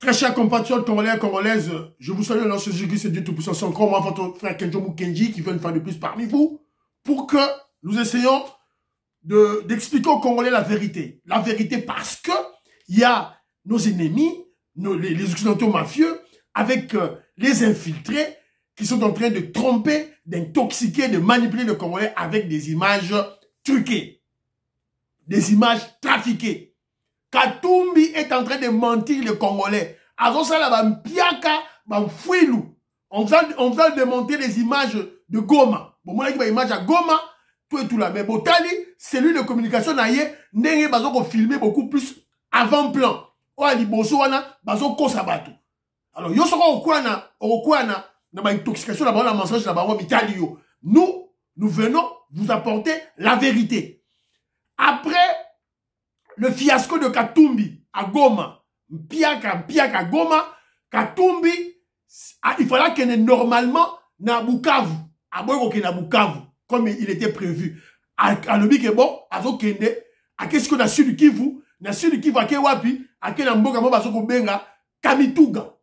Très chers compatriotes congolais et congolaises, je vous salue dans ce Jésus c'est Dieu Tout-Puissant. C'est encore moi, votre frère Kenjo Mukenji, qui vient une fois de plus parmi vous, pour que nous essayons d'expliquer aux Congolais la vérité. La vérité parce que il y a nos ennemis, les occidentaux mafieux, avec les infiltrés, qui sont en train de tromper, d'intoxiquer, de manipuler les Congolais avec des images truquées, des images trafiquées. Katumbi est en train de mentir les Congolais. On va démonter les images de Goma. Bon, moi, il image à Goma, tout et tout là. Mais Botali, c'est lui de communication naïe, n'est pas filmer beaucoup plus avant-plan. Alors, yo sera au coin na intoxication, na mensonge, na mitali yo. Nous venons vous apporter la vérité. Après le fiasco de Katumbi à Goma, Mpiaka Goma, Katumbi, il fallait qu'il y ait normalement na Bukavu, à Bukavu, comme il était prévu. À l'objet que bon, à Zokende, à qu'est-ce qu'on a su du Kivu, na su du Kivu à Kewapi, à quel amboka mo bazoko benga, Kamituga.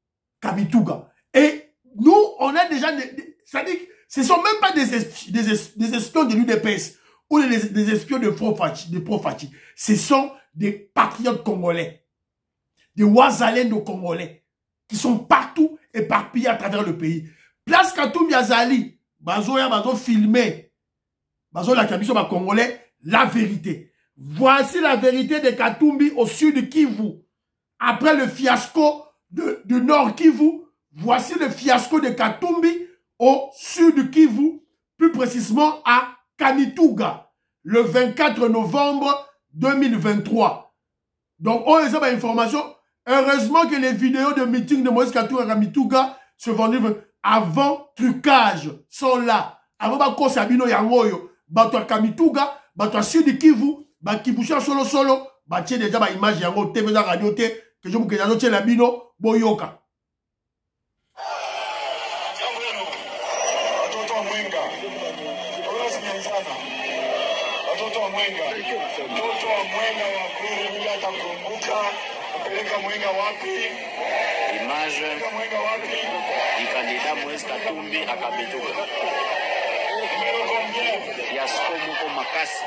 Et nous, on a déjà, c'est-à-dire, ce ne sont même pas des espions de l'UDPS ou des espions de Profachi. Ce sont des patriotes congolais, des Ouazalendo congolais, qui sont partout éparpillés à travers le pays. Place Katumbi Azali, bazo filmé, bazo la Kabiso ba congolais, la vérité. Voici la vérité de Katumbi au sud de Kivu. Après le fiasco du Nord Kivu, voici le fiasco de Katumbi au sud Kivu, plus précisément à Kamituga, le 24 novembre 2023. Donc, on les a information. Heureusement que les vidéos de meeting de Moïse Katumbi à Kamituga se vendent avant trucage, sont là. Avant Bako Sabino Yangoyo, Bato Kamituga, Bato Sud Kivu, Bakibusha solo, Batie déjà ma image Yango, TV radio, que je vous dis la bino, Boyoka. Image du candidat Moïse Katumbi à Kamituga. Fiasco Moko Makasi.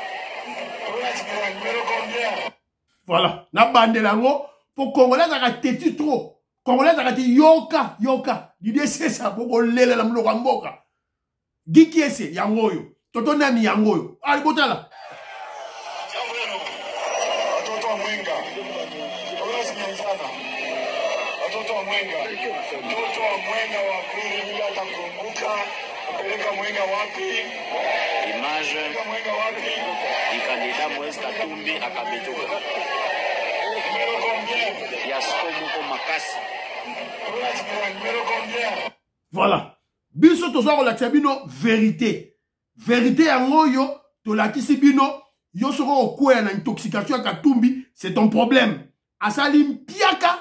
Voilà. Na bande lango pour Congolais a têtu trop. Congolais a dit yoka. L'idée c'est ça pour lele la mloka mboka. Giki ese yangoyo. Toto nami yangoyo. Ali botala. Image du candidat Moïse Katumbi à Kamituga. Fiasco Moko Makasi. Voilà. Biso tozo relaxer bino vérité. Vérité yangoyo to lakisi bino yo soko okwe na intoxication à Katumbi, c'est ton problème. Asali mpiaka.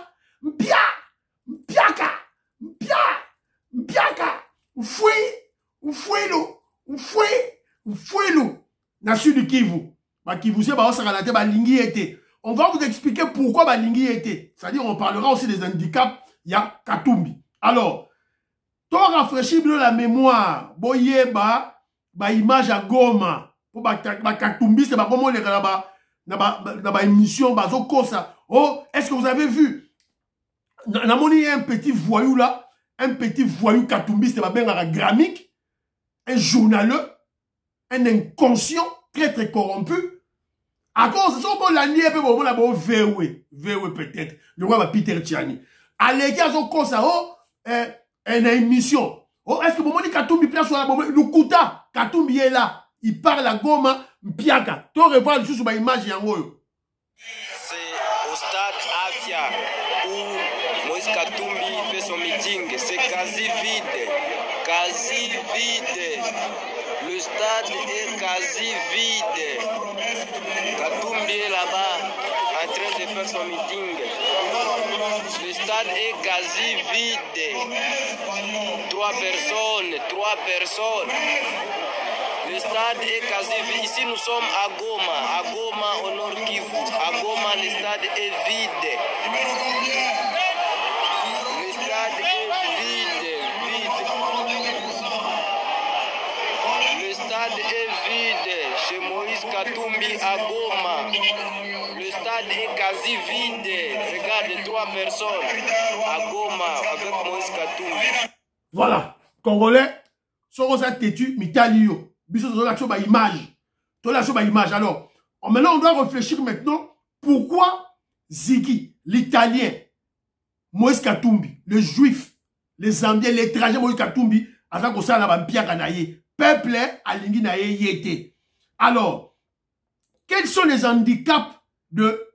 Fouilo. Na sud Kivu. Ba Kivu c'est ba osaka ba lingi été. On va vous expliquer pourquoi ba lingi été. C'est-à-dire on parlera aussi des handicaps ya Katumbi. Alors, to rafraîchir la mémoire, boyeba ba image à Goma. Pour ba Katumbi c'est ba comment les na émission bazo kosa. Oh, est-ce que vous avez vu? Na moni un petit voyou là, un petit voyou Katumbi c'est ba benga gramique, un journaleux, un inconscient très corrompu. À cause de ça, on l'a nié, on l'a VW peut-être. Le roi Peter Tchani. À l'égal, on cause une émission. Oh, est-ce que mon Katumbi place sur la bombe? Le Kouta, Katumbi est là. Il parle à Goma, Mpiaka. Tu revois le sous ma image yango. C'est au stade Afia où Moïse Katumbi fait son meeting. C'est quasi vide. Le stade est quasi vide. Katumbi est là-bas en train de faire son meeting. Le stade est quasi vide. 3 personnes. Le stade est quasi vide. Ici nous sommes à Goma au nord Kivu. À Goma, le stade est vide. stade est vide chez Moïse Katumbi à Goma. Le stade est quasi vide. Regarde 3 personnes à Goma avec Moïse Katumbi. Voilà. Congolais, sont têtu, mitalio. Biso de la image. Image. Alors, maintenant, on doit réfléchir maintenant pourquoi Ziggy, l'Italien, Moïse Katumbi, le Juif, les Zambiens, l'étranger Moïse Katumbi, peuple alingi na yete. Alors, quels sont les handicaps de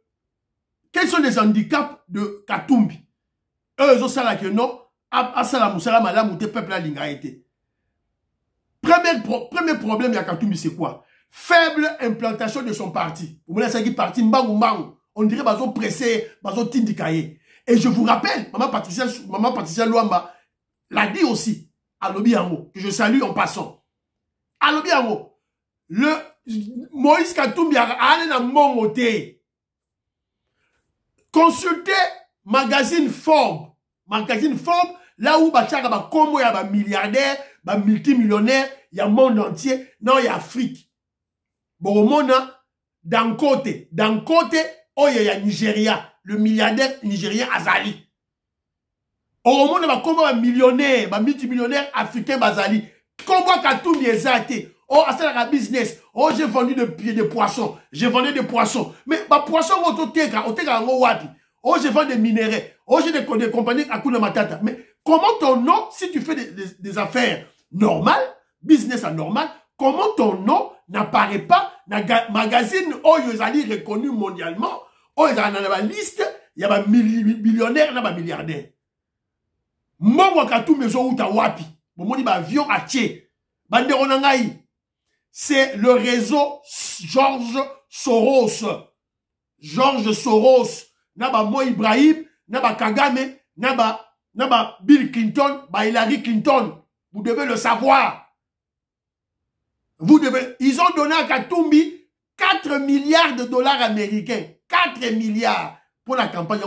Katumbi? Eux, ils ont ça là que non, à ça peuple alinga yete. Premier problème de Katumbi, c'est quoi? Faible implantation de son parti. Vous voyez, c'est parti mbangou. On dirait bazo pressé, bazo tindikaye. Et je vous rappelle, maman Patricia Luamba l'a dit aussi à Lobiango, que je salue en passant. À Lobiango, le Moïse Katumbi a allé dans mon côté. Consultez magazine Forbes. Magazine Forbes, là où Bachara ba combo ya ba milliardaire, ba multimillionnaire, il y a monde entier, non, il y a Afrique. Bon, au monde, d'un côté, oh, il y a Nigeria, le milliardaire nigérien Azali. Au monde, il y a un millionnaire, un multimillionnaire africain Azali. Comment Katumbi est zate? Oh, c'est la business. Oh, j'ai vendu des poissons. J'ai vendu des poissons. Mais, ma poisson, on oh, j'ai vendu des minéraux. Oh, j'ai des compagnies à Kuna Matata. Mais, comment ton nom, si tu fais des affaires normales, business anormal, comment ton nom n'apparaît pas dans le magazine où ils sont reconnus mondialement, où ils sont dans la liste, il y a des millionnaires, il y a des milliardaires. Moi, Katumbi, je suis wapi. Moi, je suis avion à Tché. C'est le réseau George Soros. George Soros. Naba Mo Ibrahim, Naba Kagame, Naba Bill Clinton, Hillary Clinton. Vous devez le savoir. Ils ont donné à Katumbi 4 milliards de dollars américains. 4 milliards pour la campagne.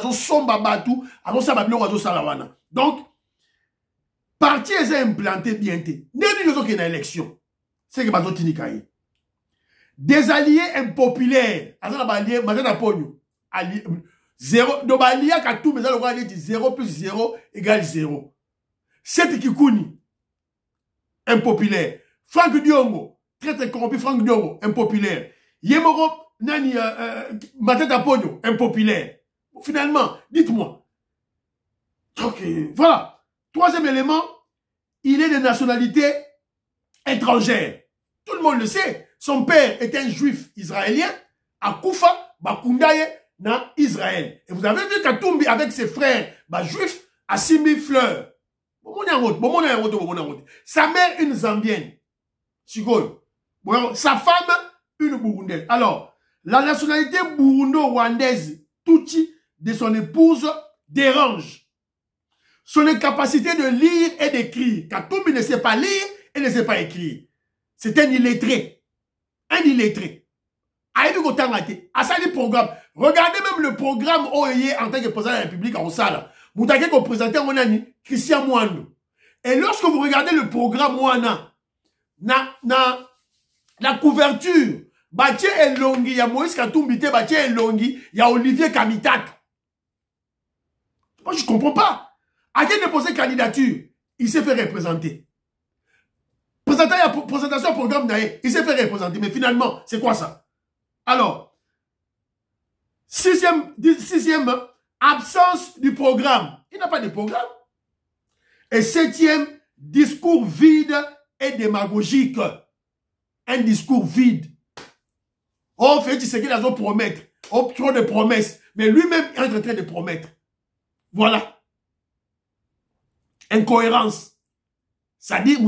Donc, parti est implanté bien. Nous avons une élection. C'est que nous avons des alliés impopulaires. Zéro. Donc, allié à Katumbi, 0 plus 0 égale 0. C'est Kikouni. Impopulaire. Franck Diongo, très corrompu, Franck Diongo, impopulaire. Yemoro, Nani, Matata Pogno, impopulaire. Finalement, dites-moi. Ok, voilà. Troisième élément, il est de nationalité étrangère. Tout le monde le sait. Son père était un juif israélien, à Koufa, Bakundaye, dans Israël. Et vous avez vu Katumbi avec ses frères, juifs, à 6000 fleurs. Sa mère, une Zambienne. Sa femme, une Burundaise. Alors, la nationalité burundo-rwandaise, Tutsi, de son épouse, dérange. Son incapacité de lire et d'écrire. Katumbi ne sait pas lire et ne sait pas écrire. C'est un illettré. Un illettré. Programme. Regardez même le programme OEE en tant que président de la République en Sala. Vous avez représenté Christian Mouandou. Et lorsque vous regardez le programme Ouana, la couverture, Batie Elongi, il y a Moïse Katumbi, Batie Elongi, il y a Olivier Kamitato. Moi, je ne comprends pas. À qui déposer candidature, il s'est fait représenter. Présentation au programme d'ailleurs, il s'est fait représenter. Mais finalement, c'est quoi ça? Alors, sixième, absence du programme. Il n'a pas de programme. Et septième, discours vide et démagogique. Un discours vide. Oh, fait ce qu'il a besoin de promettre. Oh, trop de promesses. Mais lui-même est en train de promettre. Voilà. Incohérence. Ça dit,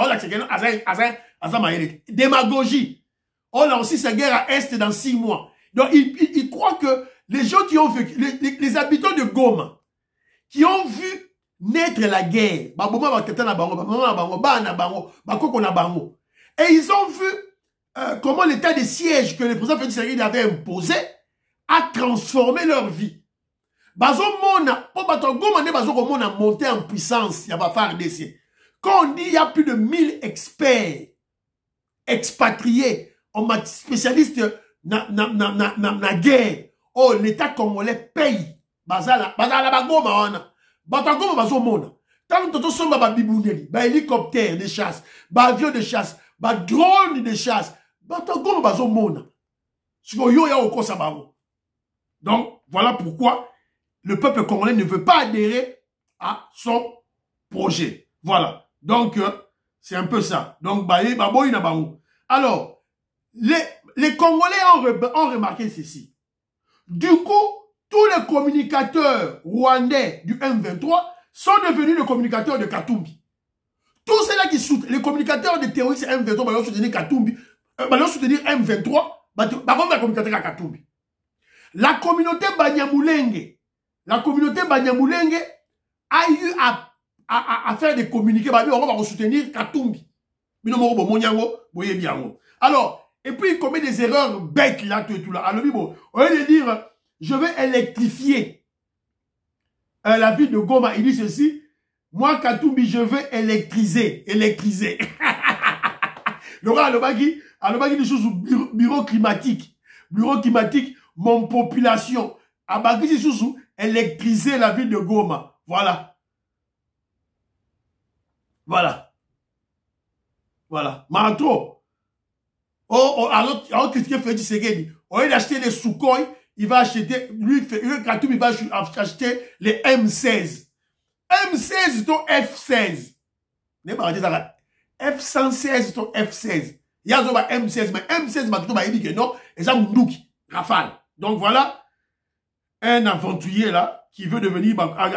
démagogie. Oh, là aussi, c'est guerre à Est dans 6 mois. Donc, il croit que les gens qui ont vécu, les habitants de Goma, qui ont vu naître la guerre, et ils ont vu comment l'état de siège que le président Félix Tshisekedi avait imposé a transformé leur vie. Quand on dit il y a plus de 1000 experts expatrié, on m'a spécialiste na guerre. Oh, l'État congolais paye. Bazala bagoma wana. Batagoma bazomona. Tant que tu as bibuneli, hélicoptère de chasse, avion de chasse, drone de chasse, batagoma bazomona. Donc, voilà pourquoi le peuple congolais ne veut pas adhérer à son projet. Voilà. Donc, c'est un peu ça. Donc, alors, les Congolais ont remarqué ceci. Du coup, tous les communicateurs rwandais du M23 sont devenus les communicateurs de Katumbi. Tous ceux-là qui soutenent, les communicateurs de terroristes M23, vont soutenir Katumbi, vont soutenir M23, vont communicateur à Katumbi. La communauté Banyamulenge a eu à faire des communiqués, on va soutenir Katumbi. Alors, et puis il commet des erreurs bêtes là, tout là. Alors, au lieu de dire, je vais électrifier la ville de Goma, il dit ceci, moi Katumbi, je veux électriser. Laurent Alobagi dit choses bureau climatique, mon population, Abagi dit choses électriser la ville de Goma. Voilà. Mantro. Alors critiquer Félix Tshisekedi. Au lieu d'acheter les Sukhoi, il va acheter, Katumbi, il va acheter les M16. M16, ton F16. F116, ton F16. Il y a un M16, mais M16, il dit que non, et ça, Moundouki, Rafale. Donc voilà, un aventurier là, qui veut devenir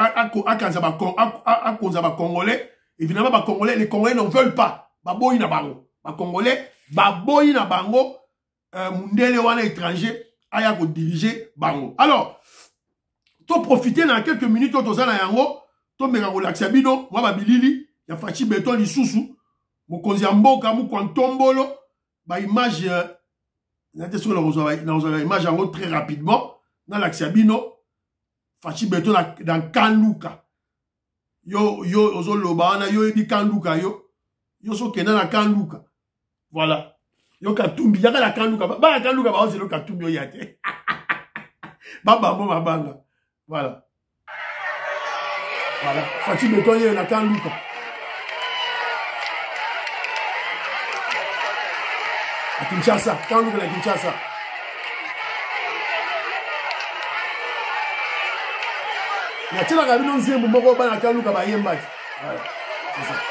Congolais. Évidemment, les Congolais n'en veulent pas. Baboyi na bango. Congolais, baboyi na bango, mundele wana étranger, aya ko diriger bango. Alors, to profiter dans quelques minutes, to zana yango, to meka relaxa bino, moi babilili, ya fachi beton lisusu, mokonzi ya mboka, mukwantombolo, ba image, nate sur la image yango très rapidement, dans l'axiabino, fachi beton dans Kanluka. Yo, ozoloba wana, yo ebi Kanluka yo so kena na Kanluka. Voilà. Yo Katumbi, yaka la Kanluka. Ba la Kanluka, ba ozelo Katumbi yo yate. Baba mo mabanga. Voilà. Voilà. Fati beton yo na Kanluka. A Kinshasa. Kanluka na Kinshasa. Na tela kabino nzembo moko ba na Kanluka ba yembaki. Voilà. C'est ça.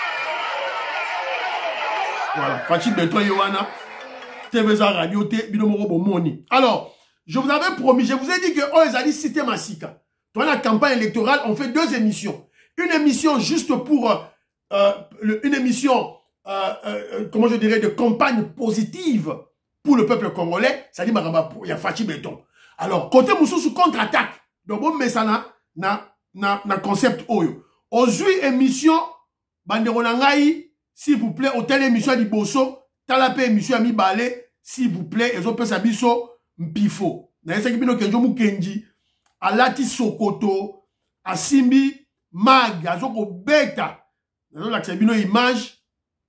Voilà, Fachi Beto Yowana, TVza Radio T, Binomoro Bomoni. Alors, je vous avais promis, je vous ai dit que Oezali Cité Massika. Dans la campagne électorale, on fait 2 émissions. Une émission juste pour, une émission, comment je dirais, de campagne positive pour le peuple congolais. Ça dit, il y a Fachi Beton. Alors, côté Moussou sous contre-attaque. Donc, bon, mais ça na concept Oyo. Aujourd'hui, émission, Banderonangaï, s'il vous plaît, hôtel émission Liboso, Talapé émission Ami Balé, s'il vous plaît, et autres Sabiso, Mpifo. N'a pas de Kenjo Mukenji, Alati Sokoto, Asimbi, Mag, Azoko Beta. N'a pas de image.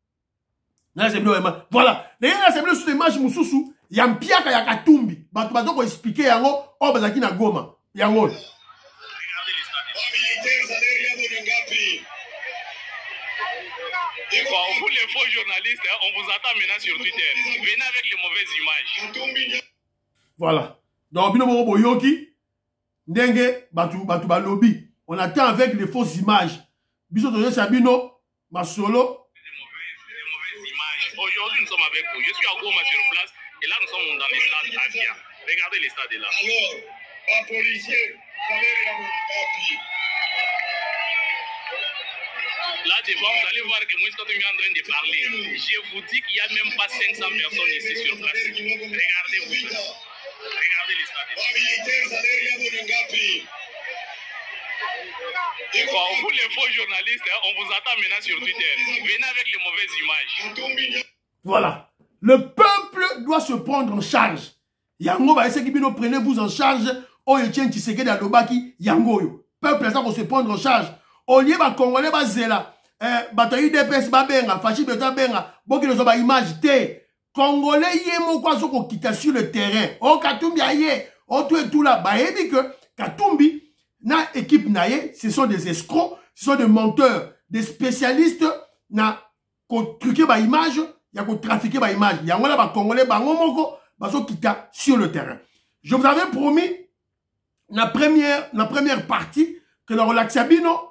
Voilà. N'a pas de image Moussoussou, Yampiaka Yakatumbi. Bazoko expliquer yango, oh bazaki na Goma. Yango. Pour les faux journalistes, on vous attend maintenant sur Twitter. Venez avec les mauvaises images. Voilà. Donc, Bino Boyoki, Ndenge, Batu Balobi. On attend avec les fausses images. Biso Toyo Sabino, Masolo. Les mauvaises images. Aujourd'hui, nous sommes avec vous. Je suis à Goma sur place. Et là, nous sommes dans les stades Asia. Regardez les stades là. Alors, un policier, là devant, vous allez voir que Moïse Katumbi est en train de parler. Je vous dis qu'il n'y a même pas 500 personnes ici sur place. Regardez-vous. Regardez les stades. Pour les faux journalistes, on vous attend maintenant sur Twitter. Venez avec les mauvaises images. Voilà. Le peuple doit se prendre en charge. Yango va essayer que prenez-vous en charge. Oyetien Tshisekedi Alobaki, Yango yo. Peuple, ça va se prendre en charge. Au lieu de Congolais, zela. bato UDPS babenga, fachi beto benga, boki nozo ba image te. Congolais yé moko soko kita sur le terrain. Oh Katumbi aye, oh tout et tout là, bah dit que Katumbi na équipe naye, ce sont des escrocs, ce sont des menteurs, des spécialistes na ko truquer ba image, ya ko trafiquer ba image. Ya ngona ba Congolais ba ngomoko baso kita sur le terrain. Je vous avais promis la première partie que le relaxabino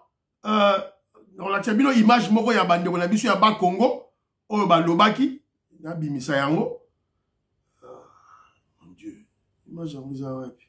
image moko ya bande ko na biso ya ba Congo o ba lobaki na bimisa yango. Mon Dieu, image ya muza wapi?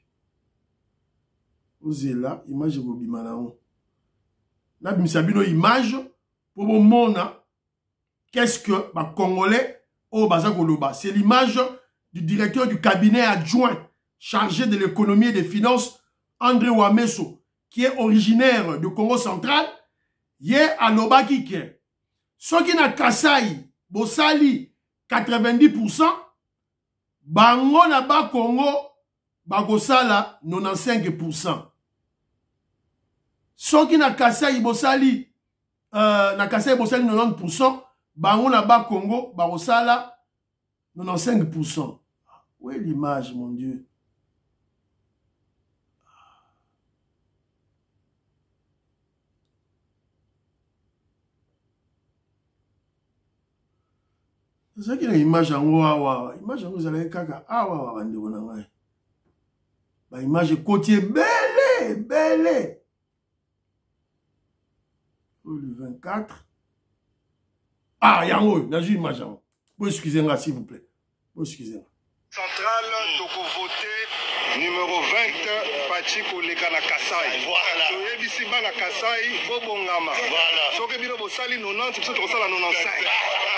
Ozela image ko bimana on. Na bimisa bino image pour bon mona qu'est-ce que ba Congolais o baza ko loba. C'est l'image du directeur du cabinet adjoint chargé de l'économie et des finances, André Wameso, qui est originaire du Congo central, yé à Lobakike. Ce qui n'a Kasai, Bosali, 90%, Bango na ba Congo, Bagosala, 95%. Ce qui n'a Kasai, Bosali, 90%, Bango na ba Congo, Bagosala, 95%. Où est l'image, mon Dieu? C'est ça qui est l'image en haut. L'image en haut, vous allez kaka. Ah, ouais, ouais, image côtier belle, belle. Le 24. Ah, il y a un haut. J'ai une image en haut. Vous excusez-moi, s'il vous plaît. Vous excusez-moi. Centrale, donc voté numéro 20, Pachiko Lekana Kasai. Voilà. Toyebi Bana Kasai, Bobongama. Voilà. Soke bino bosali 90, biso tokosala 95.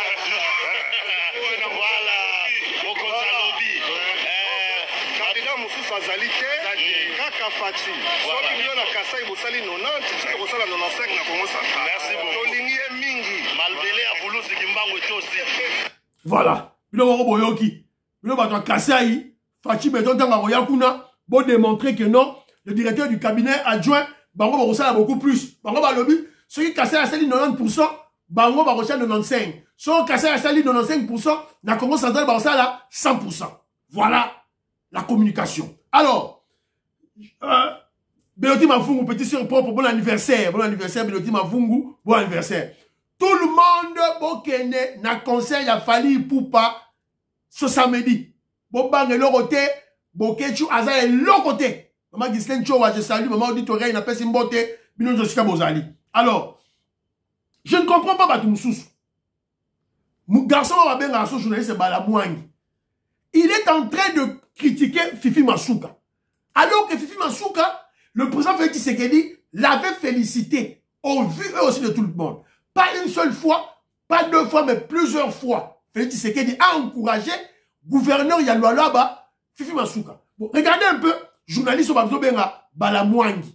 Voilà. Bokonza lobi. Candidat mosusu azali te, kaka Fachi. Soki bino na Kasai bosali 90, biso tokosala 95 na Congo Central. Merci beaucoup. Tolingi mingi. Malbele ya Vulu Sikimbango etosi. Voilà. Bino wako boyoki. Bino bato Kasai, Fachi Beton tanga royakuna, bon démontrer que non, le directeur du cabinet adjoint, Bango Barosala beaucoup plus. Bango Balobi, ceux qui Kasai a sali 90%, Bango Barosala 95%. Ceux qui Kasai a sali 95%, na Congo Central Barosala 100%. Voilà la communication. Alors, Beloti Mafungu, petit sur propre, bon anniversaire, Beloti Mafungu, bon anniversaire. Tout le monde, Bokene, na conseil a fallu Poupa, ce samedi. Bobang et l'oroté, Bokechu, Aza et l'oroté. Maman Gislaine Chowa, je salue, maman auditoria, il n'a pas si mboté, Bino Josika Bozali. Alors, je ne comprends pas Batoumsous. Mon garçon va bien à ce journaliste, Balamouani. Il est en train de critiquer Fifi Masuka. Alors que Fifi Masuka, le président Félix Tshisekedi, l'avait félicité au vu eux aussi de tout le monde. Pas une seule fois, pas deux fois, mais plusieurs fois. Félix Tshisekedi a encouragé gouverneur Yaloualaba, Fifi Masuka. Bon, regardez un peu, journaliste Balamouani. Balamouani.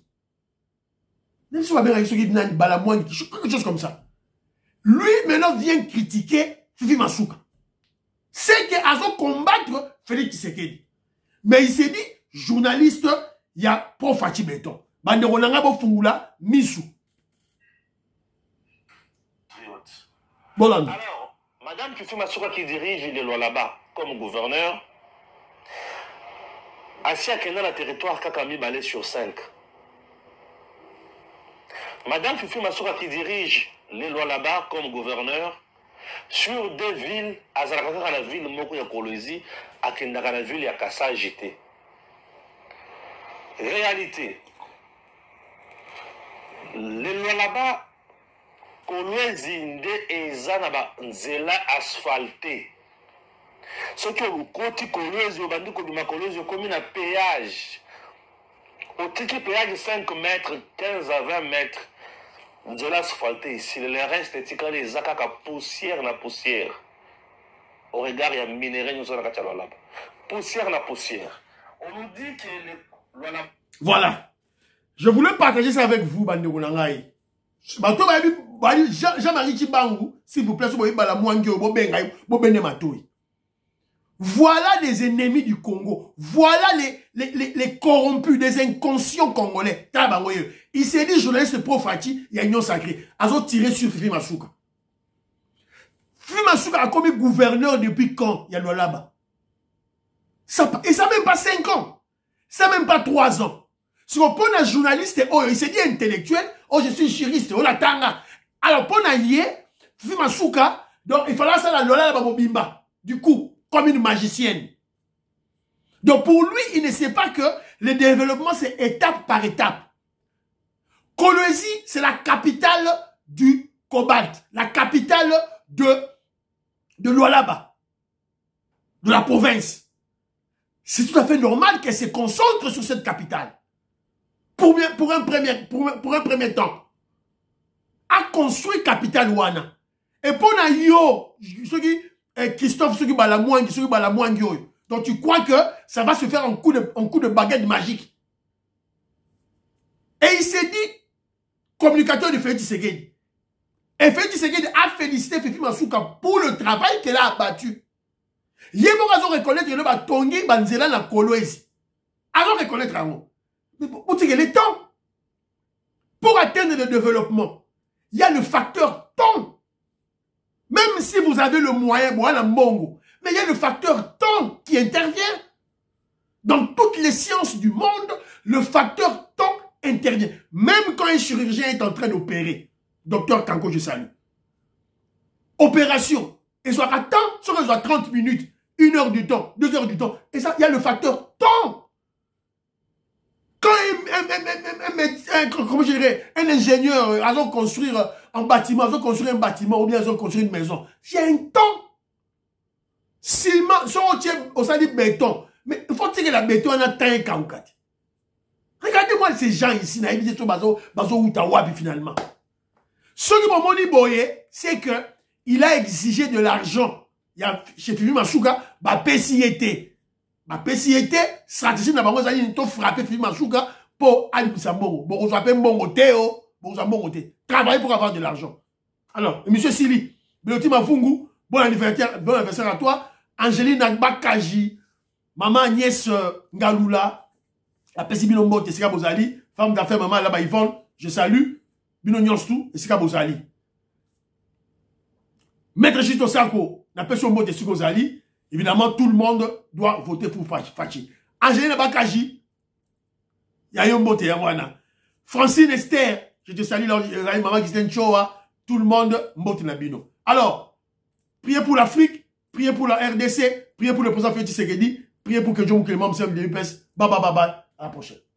Quelque chose comme ça. Lui, maintenant, vient critiquer Fifi Masuka. C'est qu'il a combattre Félix Tshisekedi. Mais il s'est dit, journaliste, il y a Prof Fachi Beton. Fungula, Missou. Alors, Madame Fifi Masuka qui dirige les lois là-bas comme gouverneur, assis à Kenya, le territoire Kakami Balé sur 5. Madame Fifi Masuka qui dirige les lois là-bas comme gouverneur sur deux villes, à la ville Moko ya Kolwezi, à Kendaka la ville ya Kassa JT. Réalité, les lois là-bas, Kolwezi nde ezana nzela asphalté. Ce qui est le côté Kolwezi, au bandit Koduma Kolwezi, comme un péage. Au titre péage de 5 mètres, 15 à 20 mètres. Nzela asphalté ici. Le reste est quand les akaka poussière na poussière. Au regard, il y a minerai, nous sommes là. Poussière na poussière. On nous dit que les... Voilà. Je voulais partager ça avec vous, Bande Roulangaï. Jean-Marie Chibangu, s'il vous plaît, si vous voulez, Voilà les ennemis du Congo. Voilà les corrompus, des inconscients congolais. Il s'est dit, journaliste pro-Fachi, il y a une sacrée. Ils ont tiré sur Fifi Masuka. Fifi Masuka a commis gouverneur depuis quand? Il y a là-bas. Et ça même pas 5 ans. Ça même pas 3 ans. Si on prend un journaliste, oh, il s'est dit intellectuel, oh, je suis juriste, oh, la tanga. Alors, pour un lié, Fifi Masuka, donc il fallait ça la Lola la Bimba. Du coup, comme une magicienne. Donc pour lui, il ne sait pas que le développement, c'est étape par étape. Kolwezi, c'est la capitale du cobalt. La capitale de Lualaba. De la province. C'est tout à fait normal qu'elle se concentre sur cette capitale. Pour un premier temps. A construit capitale Wana. Et pour yo, Christophe, donc tu crois que ça va se faire en coup de baguette magique. Et il s'est dit, communicateur de Félix Tshisekedi. Et Félix Tshisekedi a félicité Fifi Masuka pour le travail qu'elle a abattu. Yébo a reconnaître que le Tongi Banzela na Kolwezi. Alors reconnaître un mot. Mais pour dire le temps. Pour atteindre le développement, il y a le facteur temps. Même si vous avez le moyen, voilà Mbongo. Mais il y a le facteur temps qui intervient. Dans toutes les sciences du monde, le facteur temps intervient. Même quand un chirurgien est en train d'opérer. Docteur Kanko, je salue. Opération. Et soit à temps, soit 30 minutes, 1 heure du temps, 2 heures du temps. Et ça, il y a le facteur temps. Quand comment je dirais, un ingénieur, ils ont construire un bâtiment, ils ont construit un bâtiment ou bien ils ont construit une maison. Il y a un temps. Ciment, si on tient au sein du béton, mais il faut tirer la béton en atteint Kankati. Regardez-moi ces gens ici, finalement. Ce que Momoni Boye, c'est que il a exigé de l'argent. Il y a chez Fifi Masuka, PCIT. PCIT, stratégie n'a pas frappé Fifi Masuka pour aller pour sa bongo. Bon, on s'appelle bongo Théo, bon, ça bongo Théo. Travailler pour avoir de l'argent. Alors, monsieur Sili, Beloti Mafungu, bon anniversaire à toi. Angéline Agbakaji, maman Agnès Ngalula, la Pessi Binombo, Tessika Bozali, femme d'affaires, maman là-bas, Yvonne, je salue, Bino Nyonstou, Tessika Bozali. Maître Chito Sako, la Pessi Binombo, Tessika Bozali, évidemment, tout le monde doit voter pour Fachi. Angéline Agbakaji, Yayombo Teyawana. Francine Esther, je te salue, maman Christine Choa, tout le monde, Mbote Nabino. Alors, priez pour l'Afrique. Priez pour la RDC, priez pour le président Félix Tshisekedi, priez pour que Dieu vous que les membres de l'UPS. Bye bye bye bye. À la prochaine.